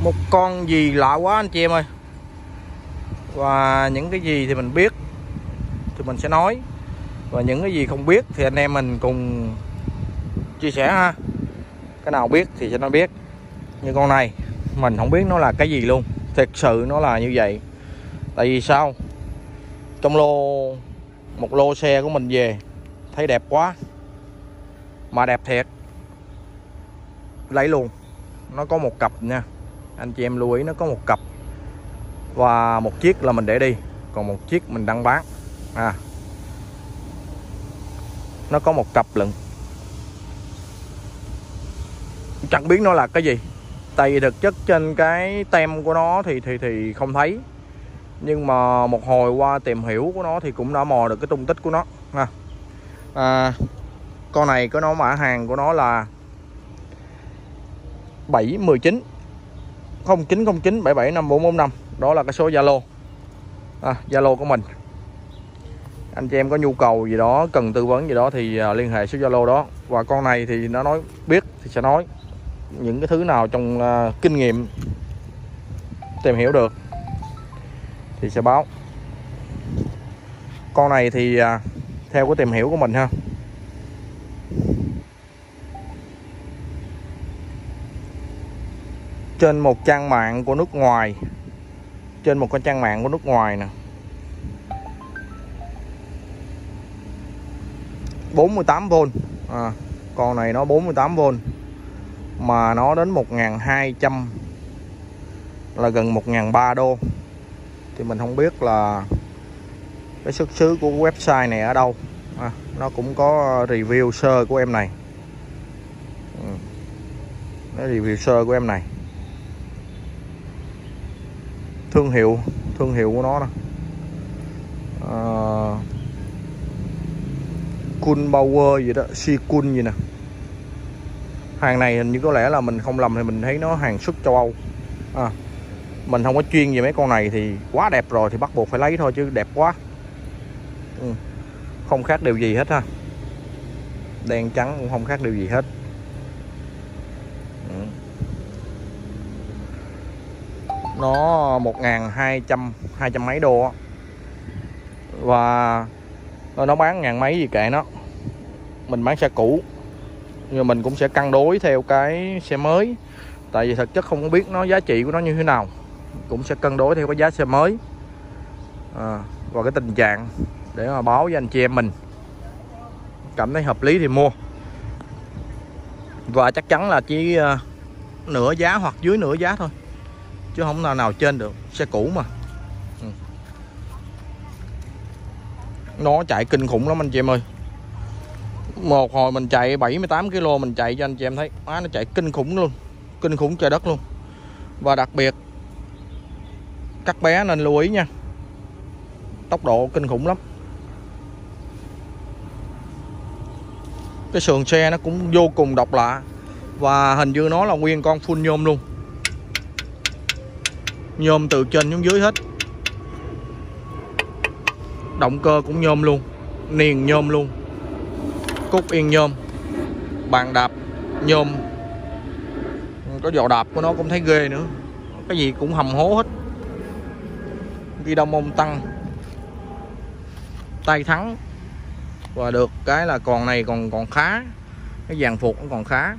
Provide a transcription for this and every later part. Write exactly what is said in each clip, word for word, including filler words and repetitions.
Một con gì lạ quá anh chị em ơi. Và những cái gì thì mình biết thì mình sẽ nói, và những cái gì không biết thì anh em mình cùng chia sẻ ha. Cái nào biết thì sẽ nói biết. Như con này mình không biết nó là cái gì luôn, thật sự nó là như vậy. Tại vì sao? Trong lô một lô xe của mình về thấy đẹp quá, mà đẹp thiệt, lấy luôn. Nó có một cặp nha anh chị em lưu ý, nó có một cặp và một chiếc là mình để đi, còn một chiếc mình đang bán. À, nó có một cặp lận, chẳng biết nó là cái gì. Tại vì thực chất trên cái tem của nó thì thì thì không thấy, nhưng mà một hồi qua tìm hiểu của nó thì cũng đã mò được cái tung tích của nó ha. À, con này có nó mã hàng của nó là bảy một chín không chín không chín bảy bảy năm bốn bốn năm. Đó là cái số Zalo à, Zalo của mình. Anh chị em có nhu cầu gì đó, cần tư vấn gì đó thì uh, liên hệ số Zalo đó. Và con này thì nó nói biết thì sẽ nói, những cái thứ nào trong uh, kinh nghiệm tìm hiểu được thì sẽ báo. Con này thì uh, theo cái tìm hiểu của mình ha, trên một trang mạng của nước ngoài, trên một cái trang mạng của nước ngoài nè, bốn mươi tám vôn. À, con này nó bốn mươi tám vôn mà nó đến một nghìn hai trăm, là gần một nghìn ba trăm đô. Thì mình không biết là cái xuất xứ của website này ở đâu. À, nó cũng có review sơ của em này. Ừ. Nó review sơ của em này. Thương hiệu, thương hiệu của nó nè. À, Kun Power gì đó, Si-Kun gì nè. Hàng này hình như có lẽ là mình không lầm thì mình thấy nó hàng xuất châu Âu. À, mình không có chuyên về mấy con này thì quá đẹp rồi thì bắt buộc phải lấy thôi, chứ đẹp quá. Ừ. Không khác điều gì hết ha. Đen trắng cũng không khác điều gì hết. Ừ. Nó một nghìn hai trăm, hai trăm mấy đô á. Và nó bán ngàn mấy gì kệ nó. Mình bán xe cũ, nhưng mình cũng sẽ cân đối theo cái xe mới. Tại vì thực chất không có biết nó giá trị của nó như thế nào, cũng sẽ cân đối theo cái giá xe mới à, và cái tình trạng để mà báo với anh chị em mình. Cảm thấy hợp lý thì mua. Và chắc chắn là chỉ uh, nửa giá hoặc dưới nửa giá thôi, chứ không nào nào trên được. Xe cũ mà. Ừ. Nó chạy kinh khủng lắm anh chị em ơi. Một hồi mình chạy bảy mươi tám ki lô mình chạy cho anh chị em thấy. Á, nó chạy kinh khủng luôn, kinh khủng trời đất luôn. Và đặc biệt các bé nên lưu ý nha, tốc độ kinh khủng lắm. Cái sườn xe nó cũng vô cùng độc lạ. Và hình như nó là nguyên con full nhôm luôn, nhôm từ trên xuống dưới hết. Động cơ cũng nhôm luôn, niền nhôm luôn, cúc yên nhôm, bàn đạp nhôm. Có vỏ đạp của nó cũng thấy ghê nữa, cái gì cũng hầm hố hết. Ghi đông mông tăng, tay thắng. Và được cái là còn này còn còn khá, cái dàn phục cũng còn khá.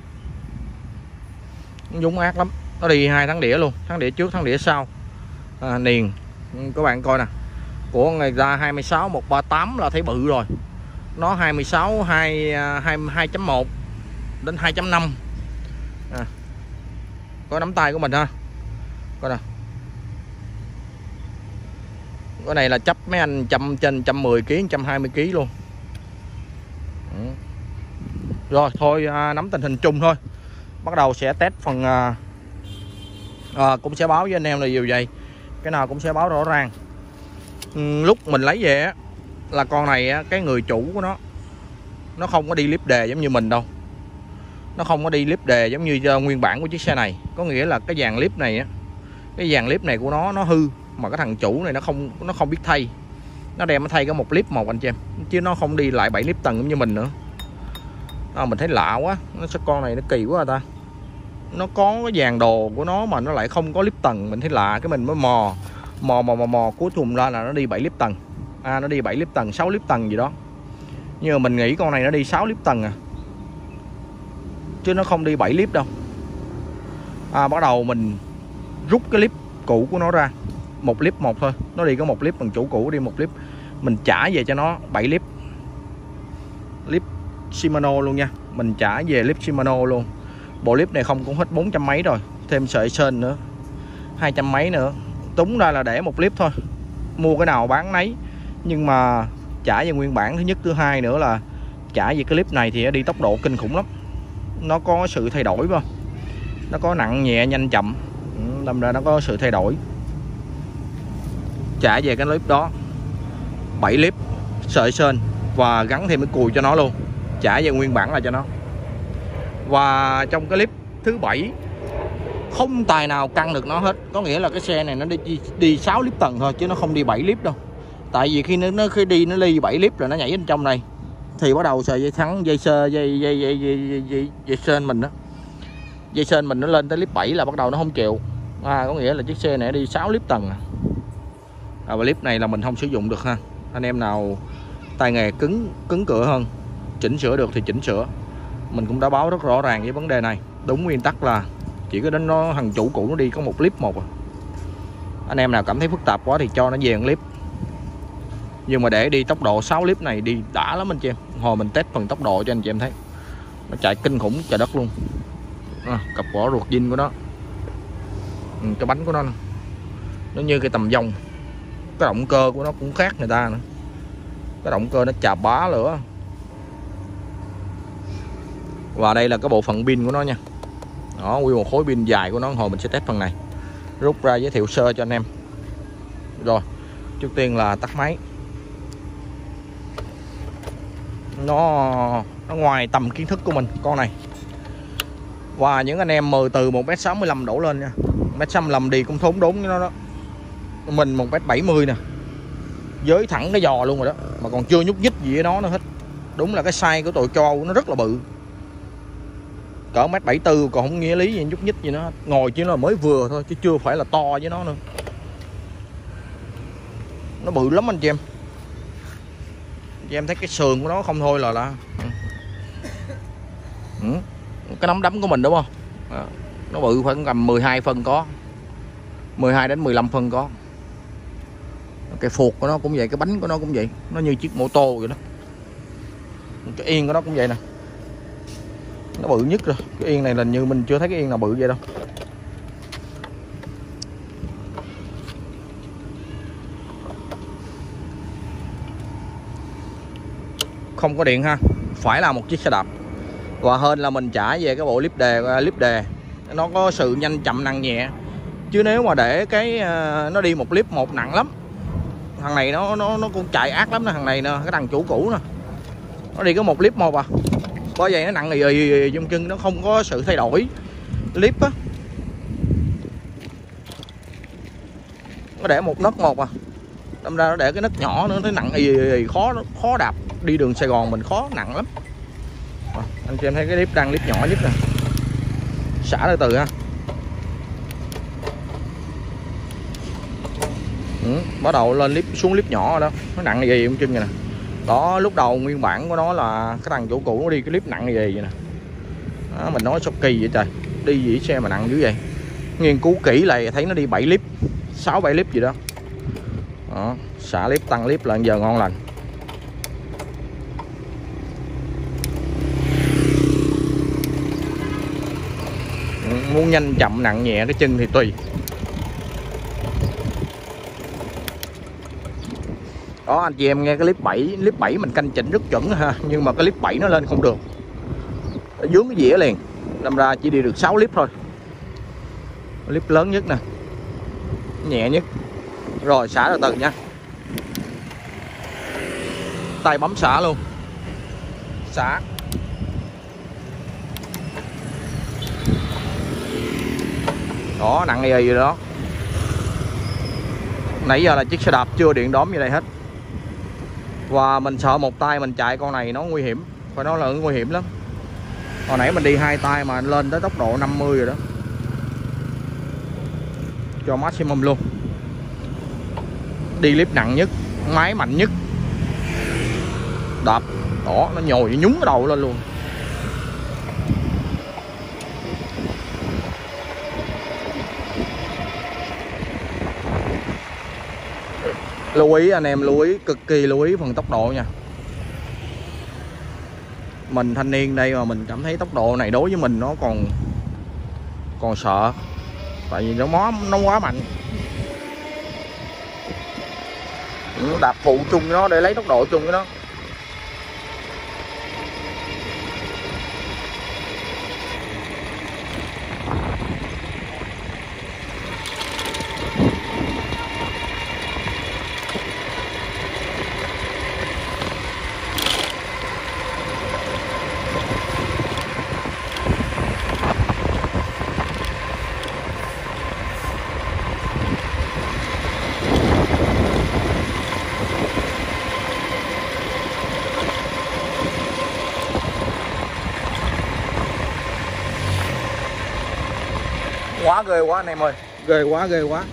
Nó dúng ác lắm. Nó đi hai tháng đĩa luôn, tháng đĩa trước tháng đĩa sau. À, niền các bạn coi nè, của người ra hai mươi sáu một ba tám là thấy bự rồi. Nó hai mươi sáu hai chấm một đến hai chấm năm. À, có nắm tay của mình ha, coi nè. Cái này là chấp mấy anh trăm trên một trăm mười ký, một trăm hai mươi ký luôn. Ừ. Rồi thôi à, nắm tình hình chung thôi. Bắt đầu sẽ test phần à, à, cũng sẽ báo với anh em là điều vậy. Cái nào cũng sẽ báo rõ ràng. Ừ, lúc mình lấy về á, là con này á, cái người chủ của nó nó không có đi clip đề giống như mình đâu. Nó không có đi clip đề giống như uh, nguyên bản của chiếc xe này. Có nghĩa là cái dàn clip này á, cái dàn clip này của nó nó hư, mà cái thằng chủ này nó không nó không biết thay. Nó đem nó thay cái một clip một anh chị em, chứ nó không đi lại bảy clip tầng giống như mình nữa. À, mình thấy lạ quá, nó sao con này nó kỳ quá à ta. nó có cái dàn đồ của nó mà nó lại không có clip tầng, mình thấy lạ, cái mình mới mò mò mò mò mò cuối cùng ra là nó đi bảy clip tầng. À, nó đi bảy clip tầng, sáu clip tầng gì đó. Nhưng mà mình nghĩ con này nó đi sáu clip tầng à, chứ nó không đi bảy clip đâu. À, bắt đầu mình rút cái clip cũ của nó ra, một clip một thôi, nó đi có một clip, bằng chủ cũ đi một clip, mình trả về cho nó bảy clip, clip Shimano luôn nha, mình trả về clip Shimano luôn. Bộ clip này không cũng hết bốn trăm mấy rồi, thêm sợi sên nữa hai trăm mấy nữa, túng ra là để một clip thôi, mua cái nào bán nấy. Nhưng mà trả về nguyên bản, thứ nhất, thứ hai nữa là trả về cái clip này thì nó đi tốc độ kinh khủng lắm, nó có sự thay đổi không, nó có nặng nhẹ nhanh chậm, đâm ra nó có sự thay đổi. Trả về cái clip đó bảy clip sợi sên và gắn thêm cái cùi cho nó luôn, trả về nguyên bản là cho nó. Và trong cái clip thứ bảy không tài nào căng được nó hết, có nghĩa là cái xe này nó đi đi sáu clip tầng thôi chứ nó không đi bảy clip đâu. Tại vì khi nó, nó khi đi nó đi bảy clip rồi nó nhảy bên trong này thì bắt đầu sợi dây thắng, dây sơ, dây dây dây dây, dây, dây, dây sên mình đó, dây sên mình nó lên tới clip bảy là bắt đầu nó không chịu. À, có nghĩa là chiếc xe này đi sáu clip tầng à. À, và clip này là mình không sử dụng được ha. Anh em nào tay nghề cứng cứng cựa hơn, chỉnh sửa được thì chỉnh sửa. Mình cũng đã báo rất rõ ràng với vấn đề này. Đúng nguyên tắc là chỉ có đến nó thằng chủ cũ nó đi có một clip một à. Anh em nào cảm thấy phức tạp quá thì cho nó về một clip. Nhưng mà để đi tốc độ sáu clip này đi đã lắm anh chị em. Hồi mình test phần tốc độ cho anh chị em thấy, nó chạy kinh khủng trời đất luôn. À, cặp vỏ ruột zin của nó, ừ, cái bánh của nó nè, nó như cái tầm vòng. Cái động cơ của nó cũng khác người ta nữa, cái động cơ nó chà bá lửa. Và đây là cái bộ phận pin của nó nha. Đó, nguyên một khối pin dài của nó. Hồi mình sẽ test phần này, rút ra giới thiệu sơ cho anh em. Rồi, trước tiên là tắt máy. Nó nó ngoài tầm kiến thức của mình con này. Và những anh em mờ từ một mét sáu mươi lăm đổ lên nha, một mét sáu mươi lăm đi cũng thốn đốn với nó đó. Mình một mét bảy mươi nè, với thẳng cái giò luôn rồi đó, mà còn chưa nhúc nhích gì với nó nữa hết. Đúng là cái size của tụi châu Âu nó rất là bự, cỡ một mét bảy mươi tư còn không nghĩa lý gì nhúc nhích gì nó. Ngồi chỉ là mới vừa thôi chứ chưa phải là to với nó nữa. Nó bự lắm anh chị em. Chị em thấy cái sườn của nó không thôi là là ừ. Cái nắm đấm của mình đúng không? À, nó bự khoảng tầm mười hai phân có, mười hai đến mười lăm phân có. Cái phuộc của nó cũng vậy, cái bánh của nó cũng vậy, nó như chiếc mô tô vậy đó. Cái yên của nó cũng vậy nè, nó bự nhất rồi. Cái yên này là như mình chưa thấy cái yên nào bự vậy đâu. Không có điện ha, phải là một chiếc xe đạp. Và hơn là mình trả về cái bộ líp đề, líp đề nó có sự nhanh chậm nặng nhẹ. Chứ nếu mà để cái nó đi một clip một nặng lắm. Thằng này nó nó nó cũng chạy ác lắm nè, thằng này nè, cái thằng chủ cũ nè, nó đi có một clip một à. Bởi vậy nó nặng ì ì trong chân, nó không có sự thay đổi clip á. Nó để một nấc một à, đâm ra nó để cái nấc nhỏ nữa, nó nặng ì ì, khó khó đạp. Đi đường Sài Gòn mình khó, nặng lắm. À, anh chị em thấy cái clip đang clip nhỏ nhất nè, xả từ từ ha. Ừ, bắt đầu lên clip xuống clip nhỏ rồi đó, nó nặng ì ì trong chân này nè. Đó, lúc đầu nguyên bản của nó là cái thằng chủ cũ nó đi cái clip nặng ì ì vậy nè. Đó, mình nói sao kỳ vậy trời, đi gì xe mà nặng dữ vậy. Nghiên cứu kỹ lại thấy nó đi bảy clip, sáu bảy clip gì đó. Đó, xả clip tăng clip là giờ ngon lành. Muốn nhanh chậm nặng nhẹ cái chân thì tùy. Đó, anh chị em nghe cái clip bảy, clip bảy mình canh chỉnh rất chuẩn ha, nhưng mà cái clip bảy nó lên không được, nó dướng cái dĩa liền, đâm ra chỉ đi được sáu clip thôi. Clip lớn nhất nè, nhẹ nhất. Rồi xả từ từ nha, tay bấm xả luôn, xả. Đó, nặng ì ì rồi đó. Nãy giờ là chiếc xe đạp chưa điện đóm như đây hết. Và mình sợ một tay mình chạy con này nó nguy hiểm, phải nói là nguy hiểm lắm. Hồi nãy mình đi hai tay mà lên tới tốc độ năm mươi rồi đó. cho maximum luôn. Đi clip nặng nhất, máy mạnh nhất, đạp đó nó nhồi nhúng cái đầu lên luôn. Lưu ý anh em, lưu ý, cực kỳ lưu ý phần tốc độ nha. Mình thanh niên đây mà mình cảm thấy tốc độ này đối với mình nó còn còn sợ, tại vì nó nó nó quá mạnh. Đạp phụ chung với nó để lấy tốc độ chung với nó. Quá ghê quá anh em ơi, ghê quá ghê quá.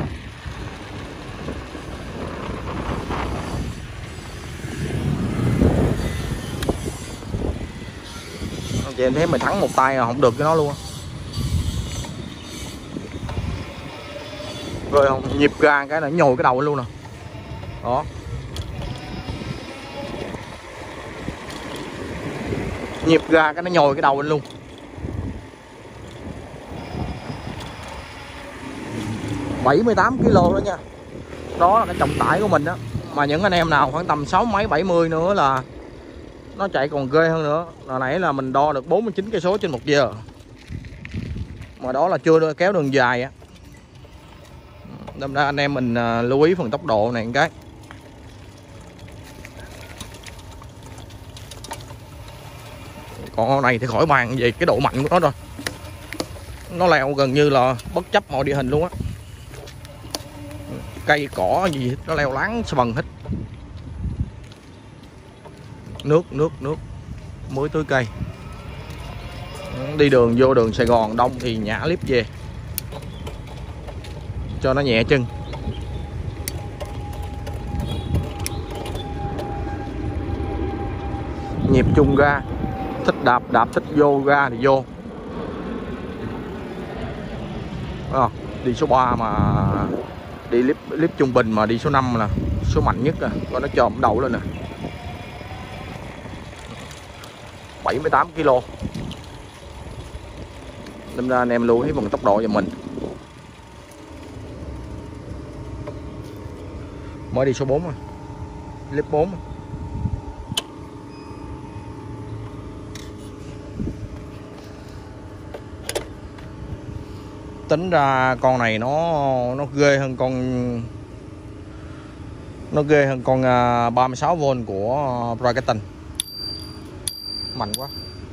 Chị em thấy mình thắng một tay mà không được với nó luôn. Rồi không nhịp ra cái nó nhồi cái đầu luôn nè. Đó. Nhịp ra cái nó nhồi cái đầu lên luôn. bảy mươi tám ki lô đó nha. Đó là cái trọng tải của mình đó. Mà những anh em nào khoảng tầm sáu mấy bảy mươi nữa là nó chạy còn ghê hơn nữa. Hồi nãy là mình đo được bốn mươi chín cây số trên một giờ. Mà đó là chưa kéo đường dài á. Đâm ra anh em mình lưu ý phần tốc độ này một cái. Còn con này thì khỏi bàn về cái độ mạnh của nó rồi. Nó leo gần như là bất chấp mọi địa hình luôn á. Cây cỏ gì nó leo láng bần hết. Nước nước nước mới tưới cây. Đi đường vô đường Sài Gòn đông thì nhả clip về cho nó nhẹ chân. Nhịp chung ra, thích đạp đạp, thích vô ra thì vô. À, đi số ba mà đi clip clip trung bình mà đi số năm là số mạnh nhất à. Coi nó chồm đầu lên nè. bảy mươi tám ki lô. Nên ra anh em lưu ý bằng tốc độ cho mình. Mới đi số bốn rồi. Clip bốn. Tính ra con này nó nó ghê hơn con nó ghê hơn con ba mươi sáu vôn của Brighton. Mạnh quá.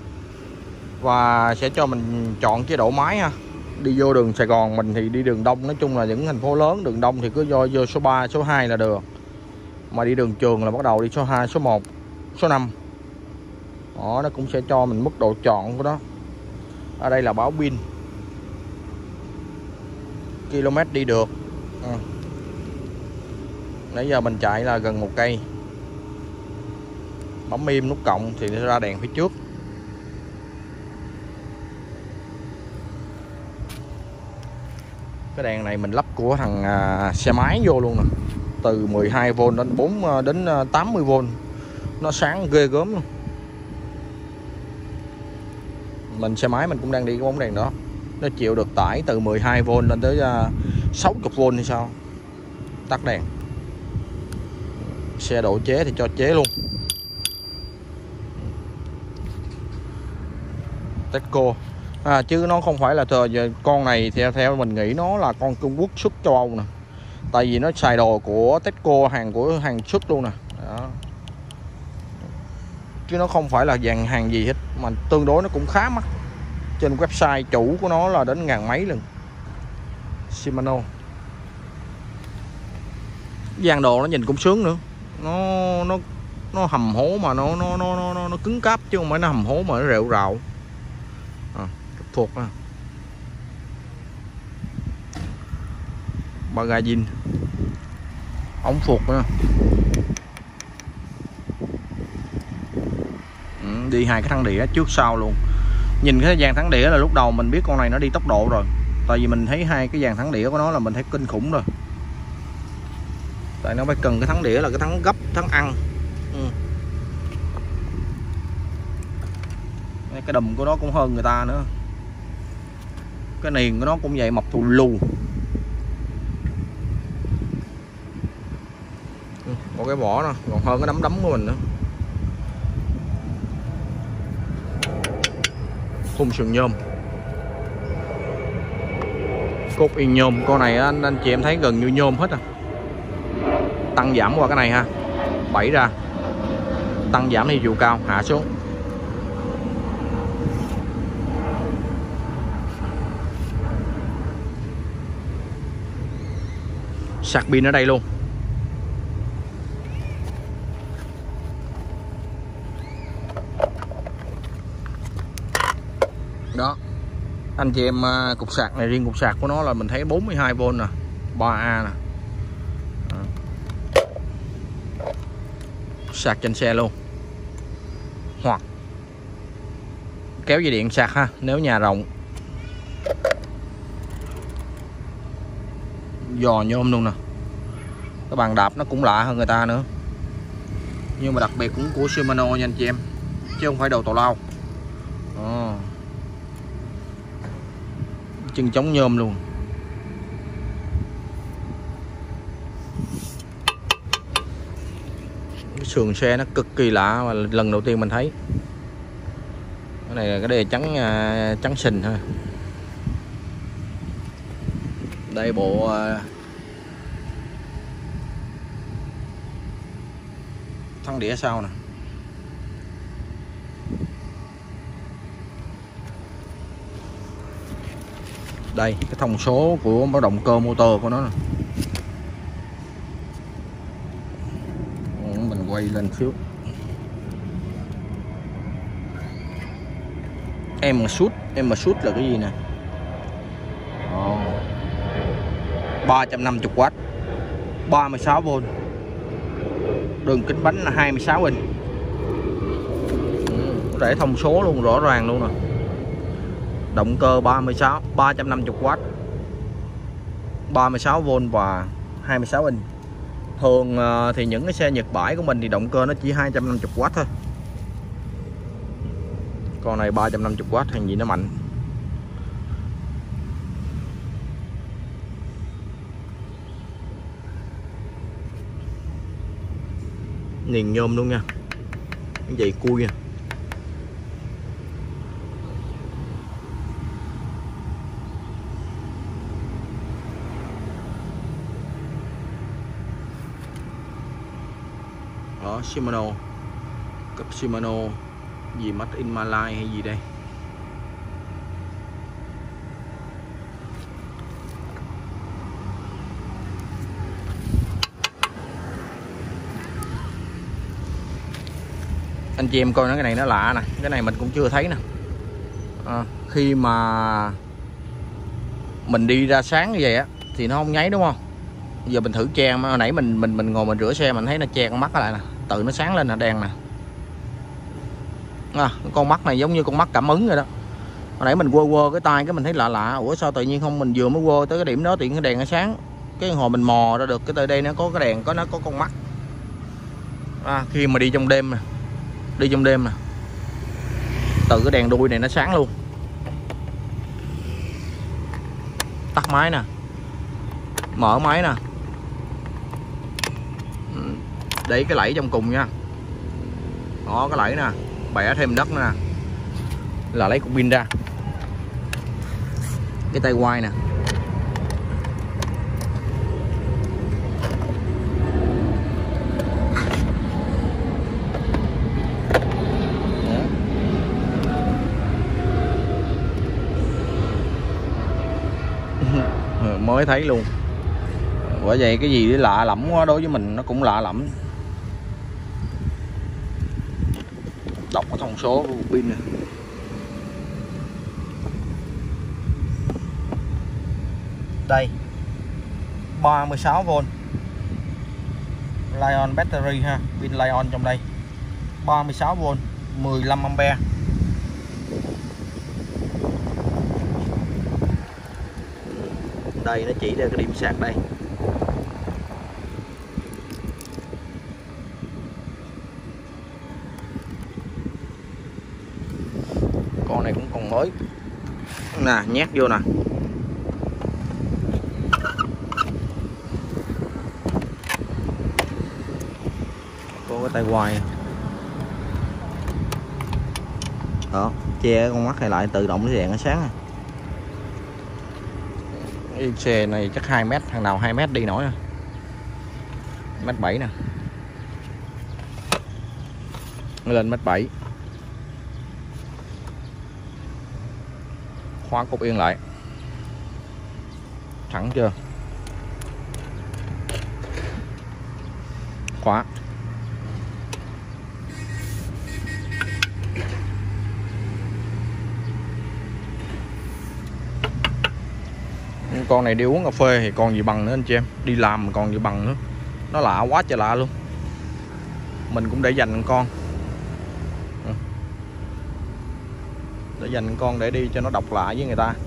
Và sẽ cho mình chọn chế độ máy ha. Đi vô đường Sài Gòn mình thì đi đường đông, nói chung là những thành phố lớn đường đông thì cứ vô, vô số ba, số hai là được. Mà đi đường trường là bắt đầu đi số hai, số một, số năm. Đó, nó cũng sẽ cho mình mức độ chọn của nó. Ở đây là báo pin, km đi được. Ừ. Nãy giờ mình chạy là gần một cây. Bấm im nút cộng thì nó ra đèn phía trước. Cái đèn này mình lắp của thằng à, xe máy vô luôn nè. Từ mười hai vôn đến bốn đến tám mươi vôn. Nó sáng ghê gớm luôn. Mình xe máy mình cũng đang đi cái bóng đèn đó. Nó chịu được tải từ mười hai vôn lên tới uh, sáu mươi vôn hay sao. Tắt đèn. Xe độ chế thì cho chế luôn. Tesco à, chứ nó không phải là thời con này theo theo mình nghĩ nó là con Trung Quốc xuất châu Âu nè. Tại vì nó xài đồ của Tesco, hàng của hàng xuất luôn nè. Đó. Chứ nó không phải là dàn hàng gì hết, mà tương đối nó cũng khá mắc. Trên website chủ của nó là đến ngàn mấy lần. Shimano. Dàn đồ nó nhìn cũng sướng nữa. Nó nó nó hầm hố mà nó nó nó nó nó cứng cáp chứ không phải nó hầm hố mà nó rệu rạo. À, thuộc à. ba ga zin, ống phuộc nữa. Ừ, đi hai cái thắng đĩa trước sau luôn. Nhìn cái dàn thắng đĩa là lúc đầu mình biết con này nó đi tốc độ rồi, tại vì mình thấy hai cái dàn thắng đĩa của nó là mình thấy kinh khủng rồi. Tại nó phải cần cái thắng đĩa là cái thắng gấp, thắng ăn. Ừ. Cái đùm của nó cũng hơn người ta nữa, cái niền của nó cũng vậy, mọc thù lù. Ừ, có cái vỏ nó còn hơn cái nắm đấm của mình nữa. Khung sườn nhôm, cốt yên nhôm. Con này anh anh chị em thấy gần như nhôm hết à. Tăng giảm qua cái này ha, bảy ra, tăng giảm thì chiều cao hạ xuống. Sạc pin ở đây luôn. Đó anh chị em, cục sạc này, riêng cục sạc của nó là mình thấy bốn mươi hai vôn nè, ba A nè. Đó. Sạc trên xe luôn, hoặc kéo dây điện sạc ha, nếu nhà rộng. Giò nhôm luôn nè. Cái bàn đạp nó cũng lạ hơn người ta nữa, nhưng mà đặc biệt cũng của Shimano nha anh chị em, chứ không phải đầu tàu lao. Đó. Chân chống nhôm luôn. Cái sườn xe nó cực kỳ lạ mà lần đầu tiên mình thấy. Cái này là cái đề trắng trắng sình thôi. Đây bộ thắng đĩa sau nè. Đây cái thông số của cái động cơ motor của nó nè. Mình quay lên xíu. Em mà sút, em mà sút là cái gì nè? ba trăm năm mươi oát, ba mươi sáu vôn. Đường kính bánh là hai mươi sáu inch. Để thông số luôn, rõ ràng luôn nè. Động cơ ba mươi sáu, ba trăm năm mươi oát, ba mươi sáu vôn và hai mươi sáu inch. Thường thì những cái xe Nhật bãi của mình thì động cơ nó chỉ hai trăm năm mươi oát thôi. Con này ba trăm năm mươi oát, hàng gì nó mạnh. Niền nhôm luôn nha, cái dây cui nha. Đó, Shimano, cấp Shimano gì Made in Malay hay gì đây. Anh chị em coi nó, cái này nó lạ nè, cái này mình cũng chưa thấy nè. À, khi mà mình đi ra sáng như vậy á thì nó không nháy đúng không? Giờ mình thử che, mà hồi nãy mình mình mình ngồi mình rửa xe mình thấy nó che con mắt lại nè, tự nó sáng lên là đèn nè. À, con mắt này giống như con mắt cảm ứng rồi đó. Hồi nãy mình quơ quơ cái tay cái mình thấy lạ lạ, ủa sao tự nhiên không, mình vừa mới quơ tới cái điểm đó thì cái đèn nó sáng. Cái hồi mình mò ra được cái từ đây nó có cái đèn, có nó có con mắt. À, khi mà đi trong đêm nè, đi trong đêm nè, từ cái đèn đuôi này nó sáng luôn. Tắt máy nè, mở máy nè, để cái lẫy trong cùng nha. Đó, cái lẫy nè, bẻ thêm đất nữa nè, là lấy cục pin ra. Cái tay quay nè, mới thấy luôn. Bởi vậy cái gì lạ lẫm quá, đối với mình nó cũng lạ lẫm. Đọc cái thông số của cục pin nè. Đây, ba mươi sáu vôn. Li-on battery ha, pin Li-on trong đây. ba mươi sáu vôn, mười lăm ampe. Đây nó chỉ ra cái điểm sạc đây. Con này cũng còn mới. Nè, nhét vô nè. Có cái tay quay. Đó, che con mắt này lại tự động nó đèn nó sáng. Cái xe này chắc hai mét, thằng nào hai mét đi nổi. Mét bảy nè. Nó lên mét bảy. Khóa cục yên lại. Thẳng chưa? Khóa. Con này đi uống cà phê thì còn gì bằng nữa anh chị em. Đi làm còn gì bằng nữa. Nó lạ quá trời lạ luôn. Mình cũng để dành con. Để dành con để đi cho nó độc lạ với người ta.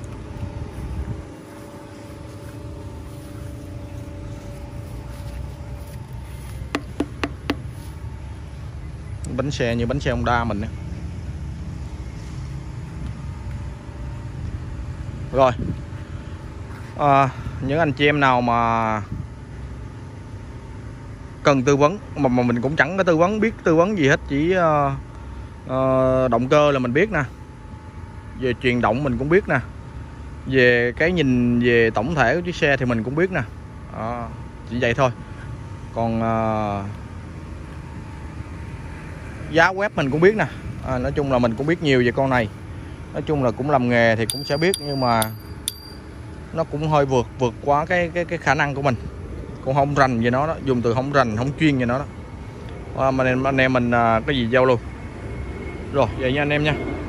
Bánh xe như bánh xe Honda mình. Rồi à, những anh chị em nào mà cần tư vấn mà, mà mình cũng chẳng có tư vấn biết tư vấn gì hết, chỉ uh, uh, động cơ là mình biết nè, về truyền động mình cũng biết nè, về cái nhìn về tổng thể của chiếc xe thì mình cũng biết nè, à, chỉ vậy thôi. Còn uh, giá web mình cũng biết nè, à, nói chung là mình cũng biết nhiều về con này. Nói chung là cũng làm nghề thì cũng sẽ biết, nhưng mà nó cũng hơi vượt vượt quá cái cái cái khả năng của mình, cũng không rành về nó đó, dùng từ không rành không chuyên về nó đó. À, mà anh em mình à, cái gì giao luôn rồi vậy nha anh em nha.